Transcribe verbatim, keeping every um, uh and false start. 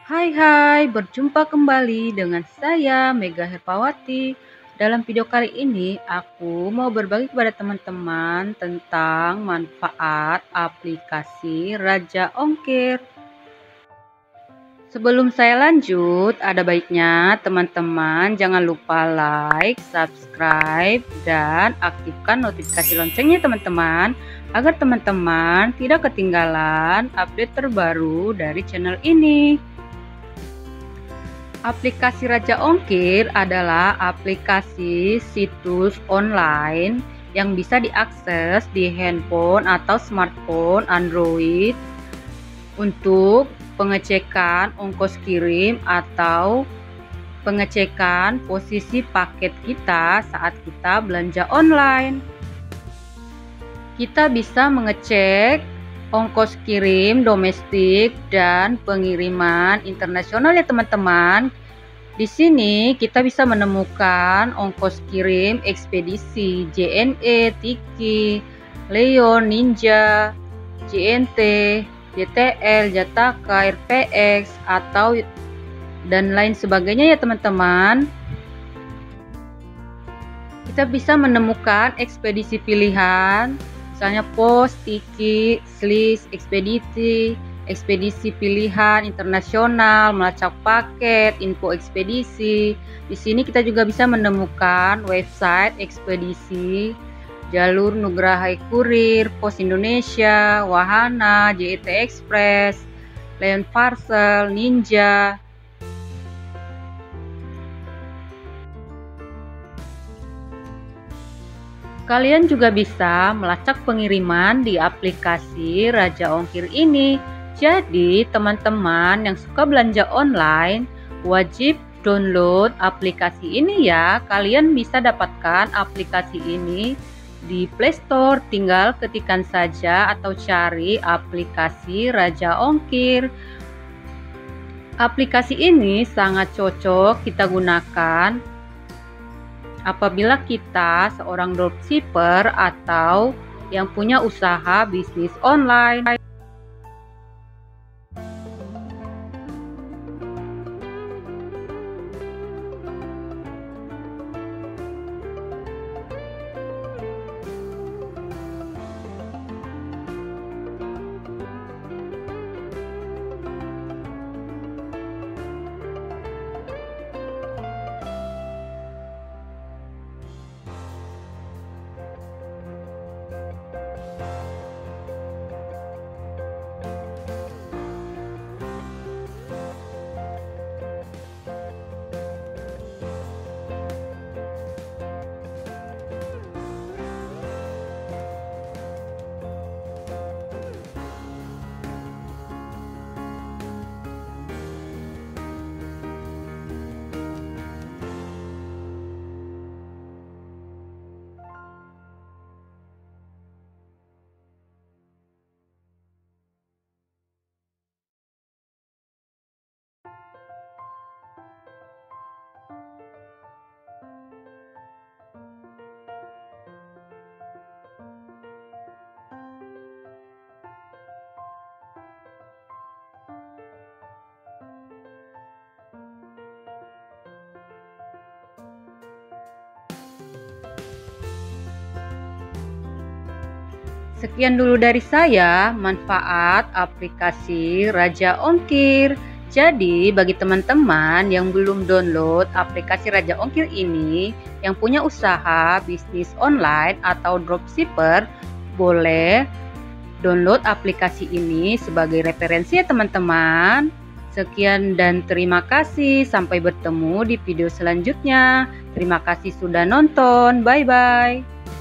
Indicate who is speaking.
Speaker 1: Hai hai, berjumpa kembali dengan saya Mega Herpawati. Dalam video kali ini aku mau berbagi kepada teman-teman tentang manfaat aplikasi Raja Ongkir. Sebelum saya lanjut, ada baiknya teman-teman jangan lupa like, subscribe, dan aktifkan notifikasi loncengnya teman-teman, agar teman-teman tidak ketinggalan update terbaru dari channel ini. Aplikasi Raja Ongkir adalah aplikasi situs online yang bisa diakses di handphone atau smartphone Android untuk pengecekan ongkos kirim atau pengecekan posisi paket kita saat kita belanja online. Kita bisa mengecek ongkos kirim domestik dan pengiriman internasional ya teman-teman. Di sini kita bisa menemukan ongkos kirim ekspedisi J N E, Tiki, Leon, Ninja, J N T, D T L, Jataka, R P X, atau dan lain sebagainya ya teman-teman. Kita bisa menemukan ekspedisi pilihan, misalnya pos, tiki, slis, ekspedisi, ekspedisi pilihan internasional, melacak paket, info ekspedisi. Di sini kita juga bisa menemukan website ekspedisi, jalur Nugraha Kurir, Pos Indonesia, Wahana, J E T Express, Leon Parcel, Ninja. Kalian juga bisa melacak pengiriman di aplikasi Raja Ongkir ini. Jadi, teman-teman yang suka belanja online wajib download aplikasi ini ya. Kalian bisa dapatkan aplikasi ini di Play Store, tinggal ketikkan saja atau cari aplikasi Raja Ongkir. Aplikasi ini sangat cocok kita gunakan apabila kita seorang dropshipper atau yang punya usaha bisnis online. Sekian dulu dari saya, manfaat aplikasi Raja Ongkir. Jadi, bagi teman-teman yang belum download aplikasi Raja Ongkir ini, yang punya usaha bisnis online atau dropshipper, boleh download aplikasi ini sebagai referensi ya teman-teman. Sekian dan terima kasih. Sampai bertemu di video selanjutnya. Terima kasih sudah nonton. Bye-bye.